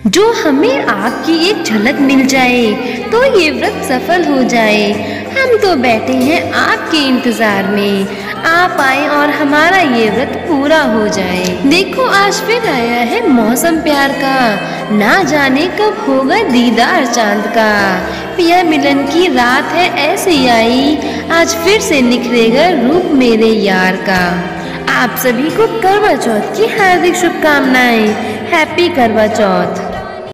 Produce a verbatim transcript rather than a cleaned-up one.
जो हमें आपकी एक झलक मिल जाए तो ये व्रत सफल हो जाए। हम तो बैठे हैं आपके इंतजार में, आप आए और हमारा ये व्रत पूरा हो जाए। देखो आज फिर आया है मौसम प्यार का, ना जाने कब होगा दीदार चांद का। पिया मिलन की रात है ऐसी आई, आज फिर से निखरेगा रूप मेरे यार का। आप सभी को करवा चौथ की हार्दिक शुभकामनाएं। हैप्पी करवा चौथ।